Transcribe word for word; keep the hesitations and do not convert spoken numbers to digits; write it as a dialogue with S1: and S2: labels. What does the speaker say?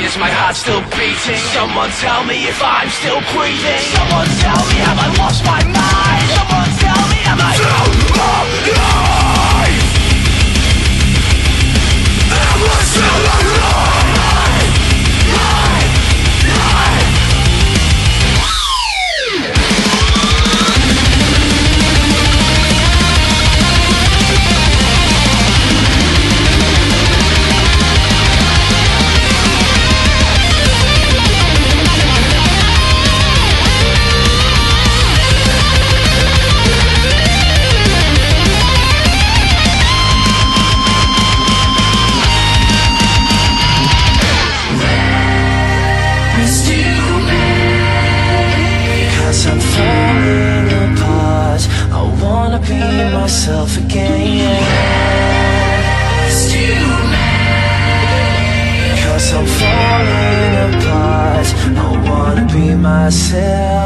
S1: Is my heart still beating? Someone tell me if I'm still breathing. Someone tell me, have I lost my mind? Someone tell me, am I still alive? Am I still alive? Myself again. It's too late. Cause I'm falling apart. I wanna be myself.